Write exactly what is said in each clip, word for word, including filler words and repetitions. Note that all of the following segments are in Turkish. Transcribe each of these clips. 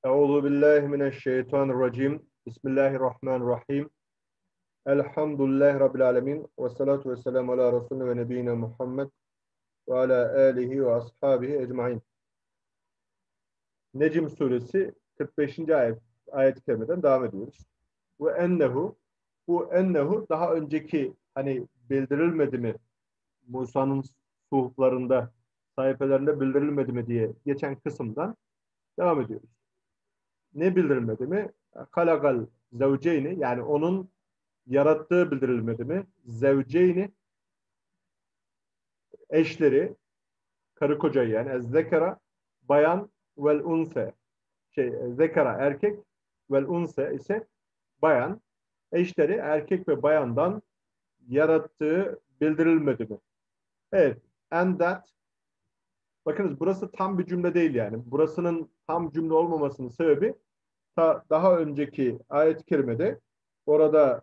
Euzu billahi mineşşeytanirracim. Bismillahirrahmanirrahim. Elhamdülillahi rabbil alamin ve salatu vesselamü ala resulina ve nebiyina Muhammed ve ala alihi ve ashabihi ecmaîn. Necm suresi kırk beşinci ayet ayet-i kerimeden devam ediyoruz. Ve ennehu bu ennehu daha önceki hani bildirilmedi mi Musa'nın suhuflarında sayfelerinde bildirilmedi mi diye geçen kısımdan devam ediyoruz. Ne bildirilmedi mi? Halakal zevceyni, yani onun yarattığı bildirilmedi mi? Zevceyni, eşleri, karı kocayı, yani zekara bayan vel unse, şey zekara erkek vel unse ise bayan, eşleri erkek ve bayandan yarattığı bildirilmedi mi? Evet. And that, bakınız burası tam bir cümle değil yani. Burasının tam cümle olmamasının sebebi ta, daha önceki ayet-i kerimede orada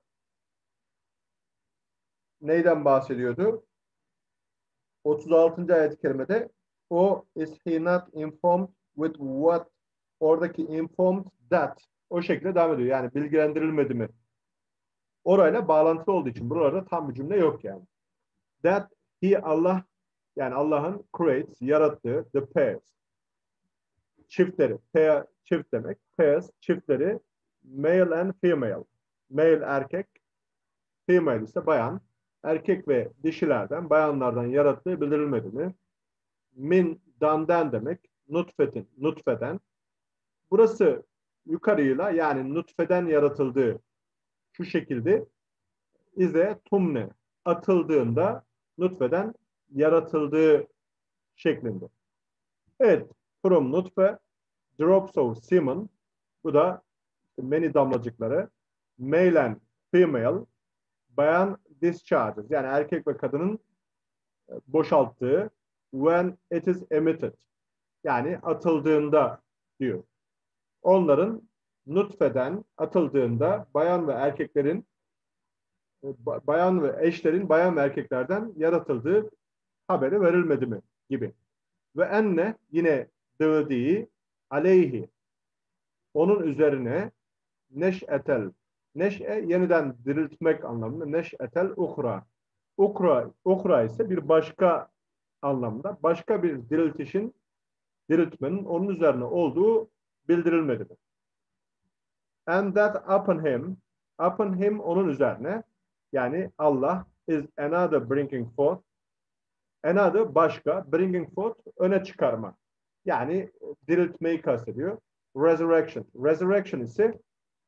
neyden bahsediyordu? otuz altıncı ayet-i kerimede o is he not informed with what, oradaki informed that o şekilde devam ediyor. Yani bilgilendirilmedi mi? Orayla bağlantılı olduğu için burada tam bir cümle yok yani. That he Allah, yani Allah'ın creates, yarattığı the pairs, çiftleri, pair çift demek, pairs çiftleri, male and female, male erkek, female ise bayan, erkek ve dişilerden, bayanlardan yarattığı bildirilmedi mi? Min, dandan demek, nutfetin, nutfeden. Burası yukarıyla, yani nutfeden yaratıldığı şu şekilde, ize tumne, atıldığında nutfeden yaratıldığı şeklinde. Evet, from nutfe, drops of semen, bu da many damlacıkları, male and female, bayan discharges, yani erkek ve kadının boşalttığı, when it is emitted, yani atıldığında diyor. Onların nutfeden atıldığında bayan ve erkeklerin, bayan ve eşlerin bayan ve erkeklerden yaratıldığı haberi verilmedi mi gibi. Ve enne, yine dövdiği, aleyhi, onun üzerine, neş'etel, neş'e yeniden diriltmek anlamında, neş'etel uhra. Ukra, ukra ise bir başka anlamda, başka bir diriltişin, diriltmenin onun üzerine olduğu bildirilmedi mi? And that upon him, upon him onun üzerine, yani Allah is another bringing forth, another başka, bringing forth öne çıkarma. Yani diriltmeyi kastediyor. Resurrection. Resurrection ise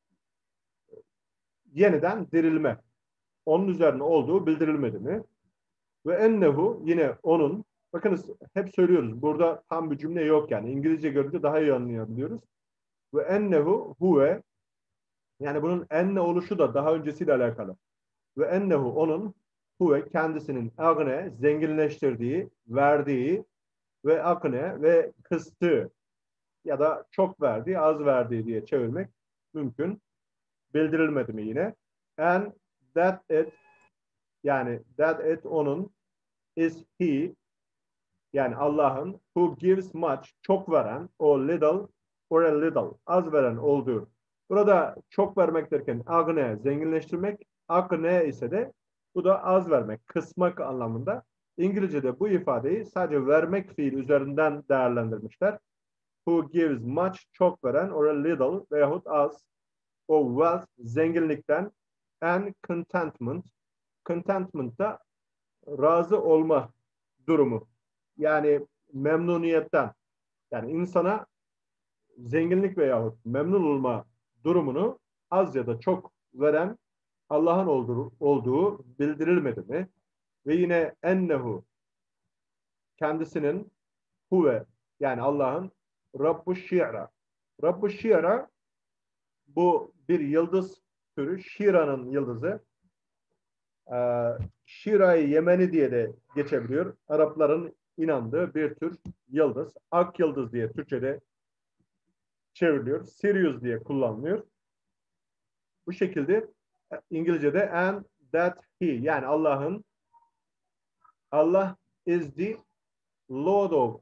yeniden dirilme. Onun üzerine olduğu bildirilmedi mi? Ve ennehu, yine onun, bakınız hep söylüyoruz, burada tam bir cümle yok yani. İngilizce görünce daha iyi anlayabiliyoruz. Ve ennehu huve, yani bunun enne oluşu da daha öncesiyle alakalı. Ve ennehu onun, huve kendisinin, agne zenginleştirdiği, verdiği ve akne ve kıstığı ya da çok verdiği, az verdiği diye çevirmek mümkün. Bildirilmedi mi yine? And that it, yani that it onun, is he, yani Allah'ın, who gives much, çok veren, o little or a little, az veren olduğu. Burada çok vermek derken agne zenginleştirmek, akne ise de bu da az vermek, kısmak anlamında. İngilizce'de bu ifadeyi sadece vermek fiil üzerinden değerlendirmişler. Who gives much, çok veren, or a little veyahut az, o wealth, zenginlikten, and contentment, contentment da razı olma durumu. Yani memnuniyetten, yani insana zenginlik veyahut memnun olma durumunu az ya da çok veren Allah'ın olduğu, olduğu bildirilmedi mi? Ve yine ennehu, kendisinin, huve, yani Allah'ın, Rabbu Şi'ra. Rabbu Şi'ra, bu bir yıldız türü, Şira'nın yıldızı. Ee, Şira-i Yemeni diye de geçebiliyor. Arapların inandığı bir tür yıldız. Ak yıldız diye Türkçe'de çevriliyor. Sirius diye kullanılıyor. Bu şekilde İngilizce'de and that he, yani Allah'ın, Allah is the Lord of,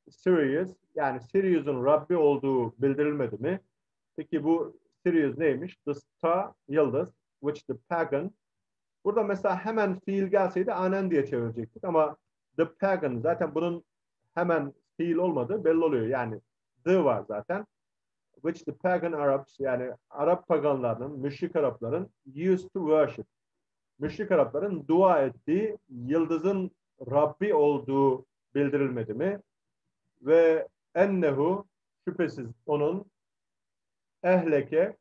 Sirius, yani Sirius'un Rabbi olduğu bildirilmedi mi? Peki bu Sirius neymiş? The star, yıldız, which the pagan. Burada mesela hemen fiil gelseydi anen diye çevirecektik ama the pagan, zaten bunun hemen fiil olmadığı belli oluyor. Yani the var zaten. Which the pagan Arabs, yani Arap paganlarının, müşrik Arapların used to worship. Müşrik Arapların dua ettiği yıldızın Rabbi olduğu bildirilmedi mi? Ve ennehu, şüphesiz onun, ehleke,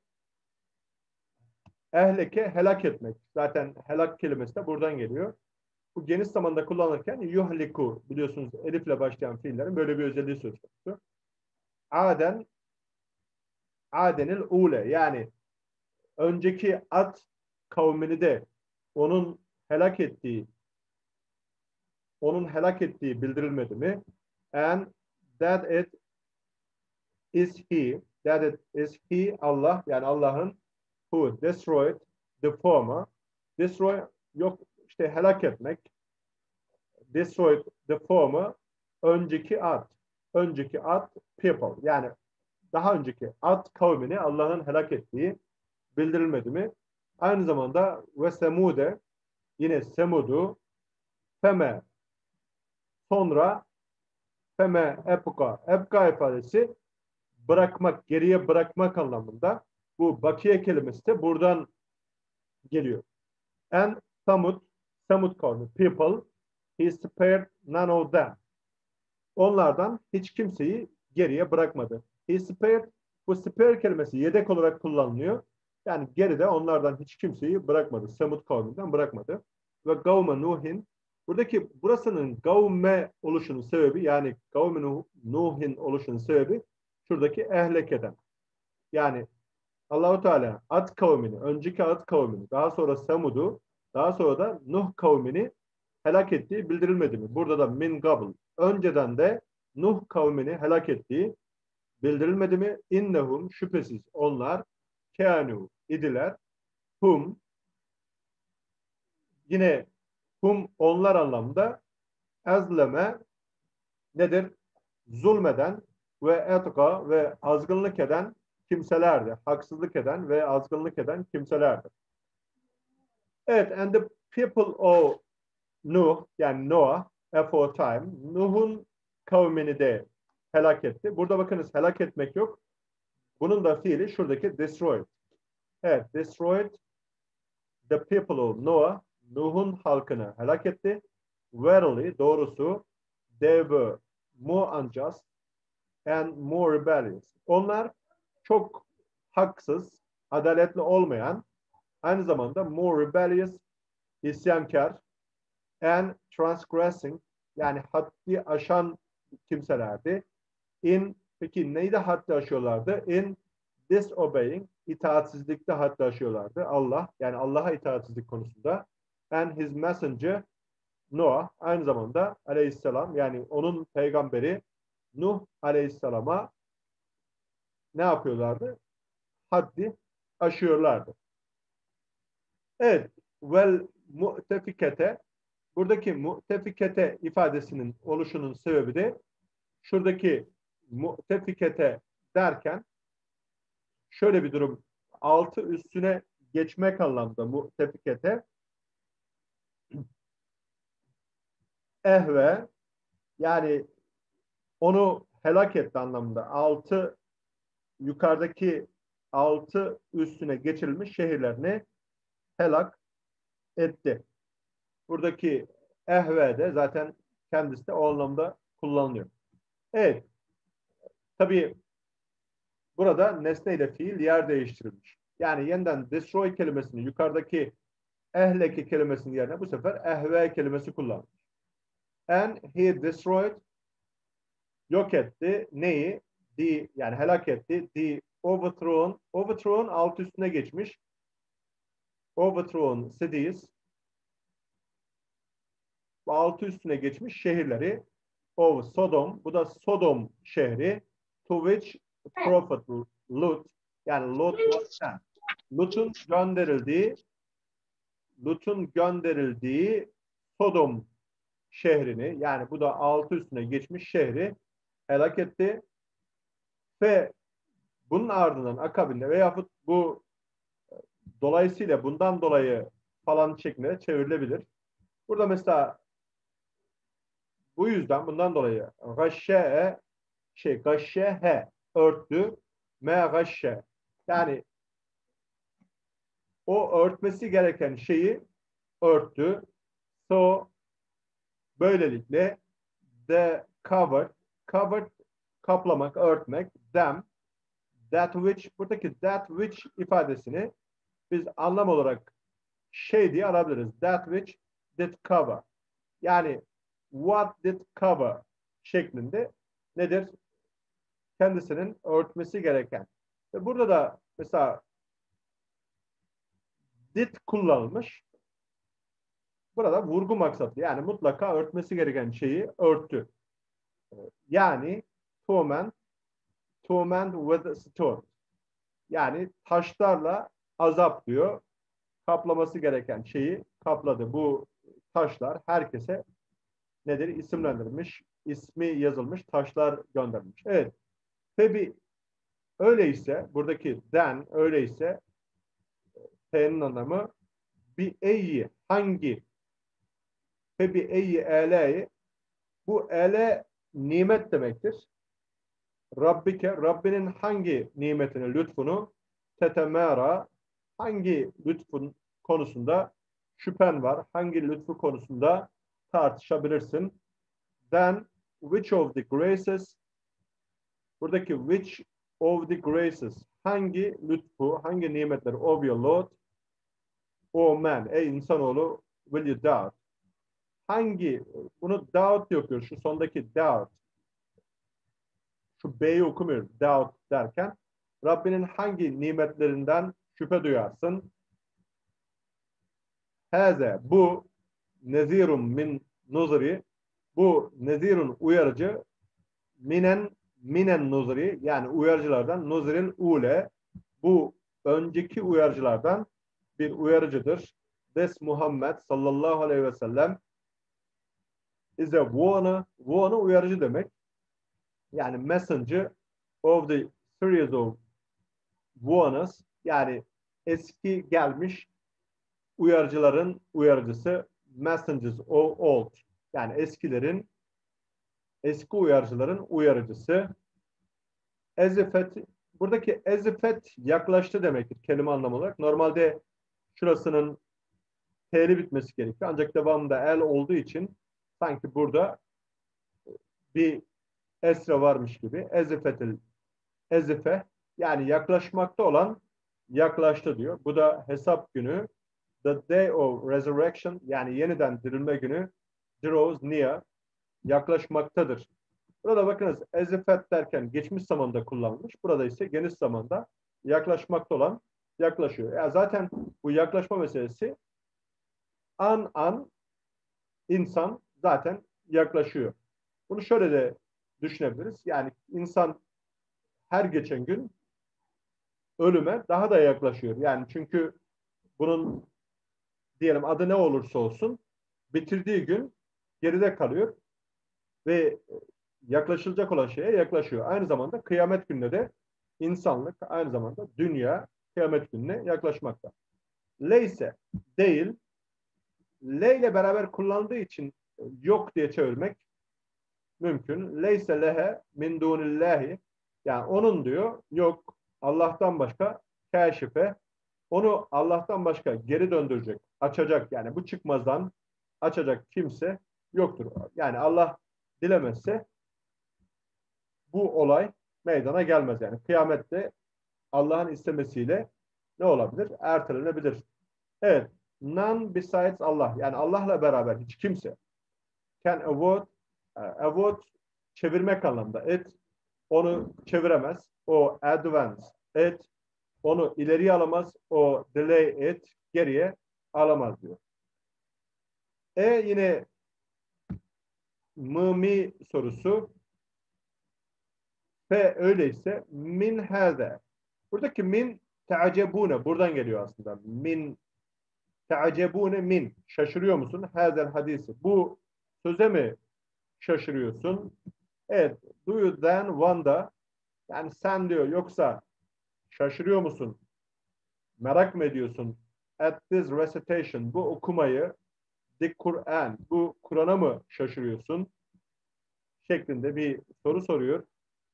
ehleke helak etmek. Zaten helak kelimesi de buradan geliyor. Bu geniş zamanda kullanırken yuhliku, biliyorsunuz elifle başlayan fiillerin böyle bir özelliği söz konusu. Aden, Adenil ule, yani önceki Ad kavmini de onun helak ettiği onun helak ettiği bildirilmedi mi? And that it is he, that it is he, Allah, yani Allah'ın, who destroyed the former. Destroy, yok işte helak etmek. Destroyed the former, önceki Ad. Önceki Ad people, yani daha önceki Ad kavmini Allah'ın helak ettiği bildirilmedi mi? Aynı zamanda ve Semude, yine Semud'u, feme, sonra, feme epuka, epka ifadesi bırakmak, geriye bırakmak anlamında. Bu bakiye kelimesi de buradan geliyor. And Samud, Samud kavmi, people, he spared none of them. Onlardan hiç kimseyi geriye bırakmadı. He spared, bu spare kelimesi yedek olarak kullanılıyor. Yani geride onlardan hiç kimseyi bırakmadı. Semud kavminden bırakmadı. Ve gavme Nuhin, buradaki burasının gavme oluşunun sebebi, yani gavme Nuhin oluşunun sebebi şuradaki ehlekeden. Yani Allahu Teala Ad kavmini, önceki Ad kavmini, daha sonra Semud'u, daha sonra da Nuh kavmini helak ettiği bildirilmedi mi? Burada da min qabl, önceden de Nuh kavmini helak ettiği bildirilmedi mi? İnnehum, şüphesiz onlar, kânu, idiler, hum, yine hum onlar anlamda, ezleme nedir? Zulmeden ve etga ve azgınlık eden kimselerdir. Haksızlık eden ve azgınlık eden kimselerdir. Evet, and the people of Nuh, yani Noah, aforetime, Nuh'un kavmini de helak etti. Burada bakınız, helak etmek yok. Bunun da fiili şuradaki destroyed. Evet, destroyed the people of Noah, Nuh'un halkını helak etti. Verily, doğrusu, they were more unjust and more rebellious. Onlar çok haksız, adaletli olmayan, aynı zamanda more rebellious, isyankar, and transgressing, yani haddi aşan kimselerdi. In, peki neydi haddi aşıyorlardı? In disobeying, itaatsizlikte haddi aşıyorlardı. Allah, yani Allah'a itaatsizlik konusunda. And his messenger Noah, aynı zamanda aleyhisselam, yani onun peygamberi Nuh aleyhisselama ne yapıyorlardı? Haddi aşıyorlardı. Evet, vel mu'tefikete, buradaki mu'tefikete ifadesinin oluşunun sebebi de şuradaki mu'tefikete derken şöyle bir durum, altı üstüne geçmek anlamda mu'tefikete, ehve, yani onu helak etti anlamında, altı yukarıdaki altı üstüne geçirilmiş şehirlerini helak etti. Buradaki ehve de zaten kendisi de o anlamda kullanılıyor. Evet. Tabii burada nesne ile fiil yer değiştirilmiş. Yani yeniden destroy kelimesini yukarıdaki ehleki kelimesinin yerine bu sefer ehve kelimesi kullanılmış. And he destroyed, yok etti. Neyi? The, yani helak etti. The overthrown, overthrown alt üstüne geçmiş. Overthrown cities, altı üstüne geçmiş şehirleri. Of Sodom, bu da Sodom şehri. To which prophet Lut, yani Lut was sent. Lut'un gönderildiği Lut'un gönderildiği Sodom şehrini, yani bu da altı üstüne geçmiş şehri helak etti. Ve bunun ardından akabinde veyahut bu dolayısıyla bundan dolayı falan şeklinde çevrilebilir. Burada mesela bu yüzden bundan dolayı gashşe şey gashşehe örttü me gashşe yani o örtmesi gereken şeyi örttü. So böylelikle the covered covered kaplamak, örtmek, them that which buradaki that which ifadesini biz anlam olarak şey diye alabiliriz. That which did cover. Yani what did cover şeklinde nedir? Kendisinin örtmesi gereken. Ve burada da mesela did kullanılmış. Burada vurgu maksatlı. Yani mutlaka örtmesi gereken şeyi örttü. Yani torment, torment with stone. Yani taşlarla azap diyor. Kaplaması gereken şeyi kapladı. Bu taşlar herkese nedir? İsimlendirilmiş, ismi yazılmış taşlar göndermiş. Evet. Tabi öyleyse, buradaki den öyleyse T'nin anlamı bir eyyi, hangi ve bir eyyi eleyi bu ele nimet demektir. Rabbike, Rabbinin hangi nimetini, lütfunu tetemera, hangi lütfun konusunda şüphen var, hangi lütfu konusunda tartışabilirsin. Then, which of the graces, buradaki which of the graces, hangi lütfu, hangi nimetler of your Lord, o man, ey insanoğlu, will you doubt? Hangi, bunu doubt yapıyor, şu sondaki doubt, şu B'yi okumuyor, doubt derken, Rabbinin hangi nimetlerinden şüphe duyarsın? Heze, bu, nezirun min nuzri, bu nezirun uyarıcı, minen, minen nuzri, yani uyarıcılardan, nuzril ule, bu önceki uyarıcılardan bir uyarıcıdır. Des Muhammed sallallahu aleyhi ve sellem is a warner, warner uyarıcı demek. Yani messenger of the series of warners, yani eski gelmiş uyarıcıların uyarıcısı, messengers of old, yani eskilerin, eski uyarıcıların uyarıcısı. Ezifet, buradaki ezifet yaklaştı demektir kelime anlamı olarak. Normalde şurasının T'li bitmesi gerekiyor. Ancak devamında el olduğu için sanki burada bir esre varmış gibi. Ezifetil, ezife, yani yaklaşmakta olan yaklaştı diyor. Bu da hesap günü. The day of resurrection, yani yeniden dirilme günü, draws near, yaklaşmaktadır. Burada bakınız ezifet derken geçmiş zamanda kullanılmış. Burada ise geniş zamanda yaklaşmakta olan yaklaşıyor. Yani zaten bu yaklaşma meselesi an an insan zaten yaklaşıyor. Bunu şöyle de düşünebiliriz. Yani insan her geçen gün ölüme daha da yaklaşıyor. Yani çünkü bunun diyelim adı ne olursa olsun bitirdiği gün geride kalıyor ve yaklaşılacak olan şeye yaklaşıyor. Aynı zamanda kıyamet gününe de insanlık aynı zamanda dünya kıyamet gününe yaklaşmakta. Leyse değil, le ile beraber kullanıldığı için yok diye çevirmek mümkün. Leyse lehe min dunillahi, yani onun diyor yok Allah'tan başka kâşife, onu Allah'tan başka geri döndürecek, açacak, yani bu çıkmazdan açacak kimse yoktur. Yani Allah dilemezse bu olay meydana gelmez. Yani kıyamette Allah'ın istemesiyle ne olabilir? Ertelenebilir. Evet. None besides Allah. Yani Allah'la beraber hiç kimse can avoid, avoid çevirmek anlamda. Et onu çeviremez. O advance et onu ileriye alamaz. O delay et geriye alamaz diyor. E yine mı mi sorusu. F öyleyse min hâze. Buradaki min te'acebune. Buradan geliyor aslında. Min te'acebune min. Şaşırıyor musun? Hâzel hadisi. Bu söze mi şaşırıyorsun? Evet. Do you then wonder, yani sen diyor, yoksa şaşırıyor musun? Merak mı ediyorsun? At this recitation, bu okumayı, the Kur'an, bu Kur'an'a mı şaşırıyorsun? Şeklinde bir soru soruyor.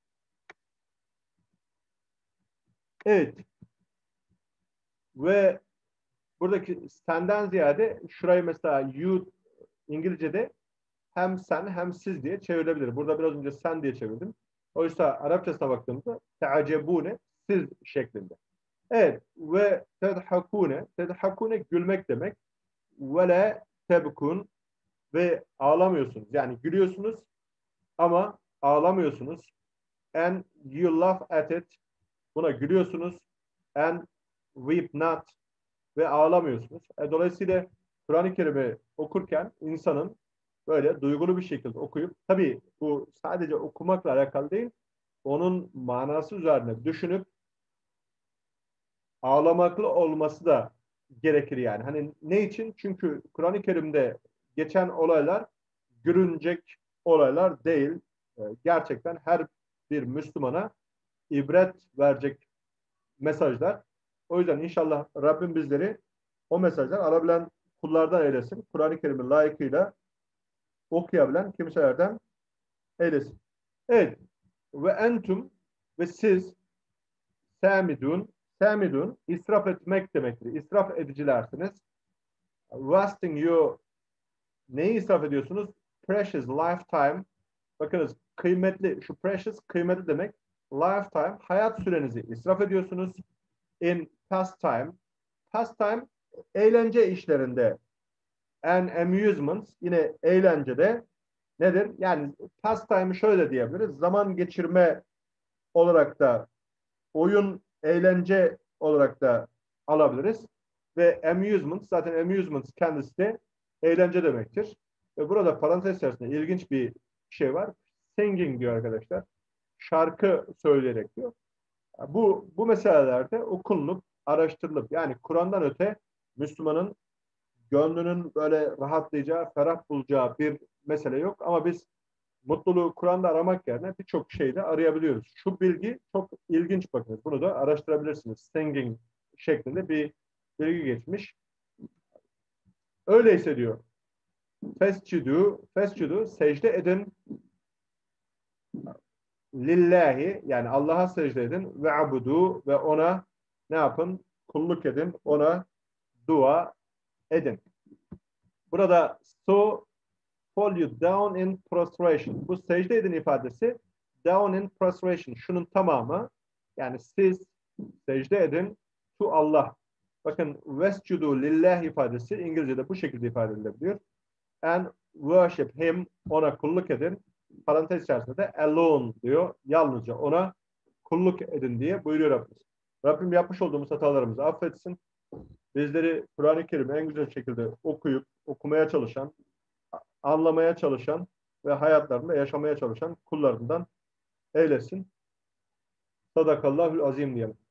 Evet. Ve buradaki senden ziyade şurayı mesela you İngilizce'de hem sen hem siz diye çevrilebilir. Burada biraz önce sen diye çevirdim. Oysa Arapçasına baktığımızda te'acebune, siz şeklinde. Evet. Ve tedhakune, tedhakune gülmek demek. Ve la tebkun, ve ağlamıyorsunuz. Yani gülüyorsunuz ama ağlamıyorsunuz. And you laugh at it, buna gülüyorsunuz. And weep not, ve ağlamıyorsunuz. E, dolayısıyla Kur'an-ı Kerim'i okurken insanın böyle duygulu bir şekilde okuyup, tabii bu sadece okumakla alakalı değil, onun manası üzerine düşünüp ağlamaklı olması da gerekir yani. Hani ne için? Çünkü Kur'an-ı Kerim'de geçen olaylar gülünecek olaylar değil. E, gerçekten her bir Müslümana ibret verecek mesajlar. O yüzden inşallah Rabbim bizleri o mesajlar alabilen kullardan eylesin. Kur'an-ı Kerim'i layıkıyla okuyabilen kimselerden eylesin. Evet. Ve entum, ve siz samidun, samidun israf etmek demektir. İsraf edicilersiniz. Wasting you, neyi israf ediyorsunuz? Precious lifetime. Bakınız, kıymetli, şu precious kıymetli demek. Lifetime, hayat sürenizi israf ediyorsunuz. In pastime, pastime eğlence işlerinde. And amusement, yine eğlencede nedir? Yani pastime'ı şöyle diyebiliriz. Zaman geçirme olarak da, oyun, eğlence olarak da alabiliriz. Ve amusement, zaten amusement kendisi de eğlence demektir. Ve burada parantez içerisinde ilginç bir şey var. Singing diyor arkadaşlar. Şarkı söyleyerek diyor. Bu, bu meselelerde okunulup, araştırılıp, yani Kur'an'dan öte Müslümanın gönlünün böyle rahatlayacağı, ferah bulacağı bir mesele yok. Ama biz mutluluğu Kur'an'da aramak yerine birçok şeyde arayabiliyoruz. Şu bilgi çok ilginç, bakınız. Bunu da araştırabilirsiniz. Singing şeklinde bir bilgi geçmiş. Öyleyse diyor. Fescudu, fescudu, secde edin. Lillahi, yani Allah'a secde edin. Ve abudu, ve ona ne yapın? Kulluk edin. Ona dua edin. Burada so fall you down in prostration. Bu secde edin ifadesi down in prostration. Şunun tamamı, yani siz secde edin to Allah. Bakın vescudu lillah ifadesi İngilizce'de bu şekilde ifade edilebiliyor. And worship him, ona kulluk edin. Parantez içerisinde de alone diyor. Yalnızca ona kulluk edin diye buyuruyor Rabbimiz. Rabbim yapmış olduğumuz hatalarımızı affetsin. Bizleri Kur'an-ı Kerim'i en güzel şekilde okuyup okumaya çalışan, anlamaya çalışan ve hayatlarında yaşamaya çalışan kullarından eylesin. Sadakallahül azim diyelim.